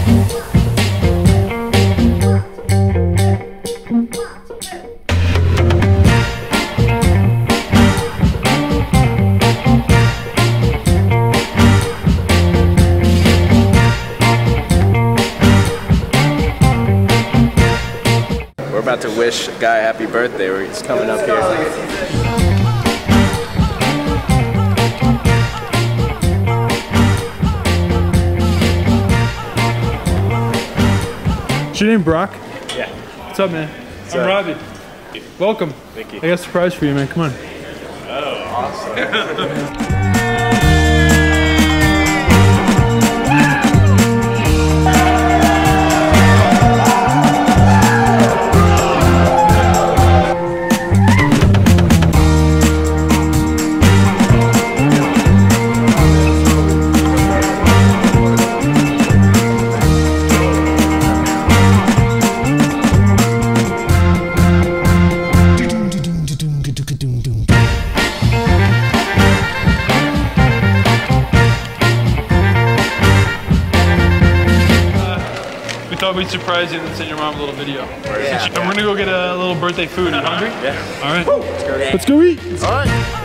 We're about to wish a guy happy birthday. He's coming up here. Is your name Brock? Yeah. What's up, man? I'm Robbie. Welcome. Thank you. I got a surprise for you, man. Come on. Oh, awesome. We thought we'd surprise you and send your mom a little video. Yeah. And we're gonna go get a little birthday food. You hungry? Yeah. All right. Let's go. Let's go eat. All right.